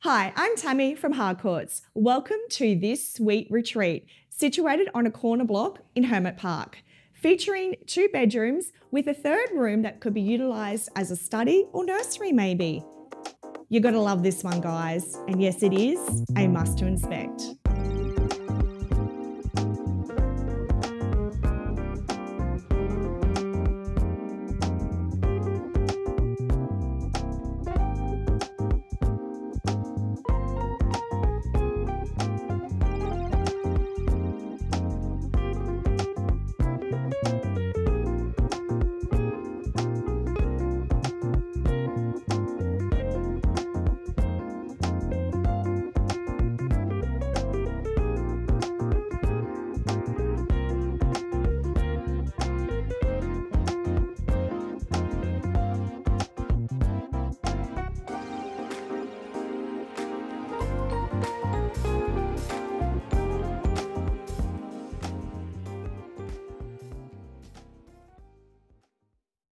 Hi, I'm Tammy from Harcourts. Welcome to this sweet retreat, situated on a corner block in Hermit Park, featuring 2 bedrooms with a 3rd room that could be utilised as a study or nursery maybe. You're going to love this one, guys. And yes, it is a must to inspect.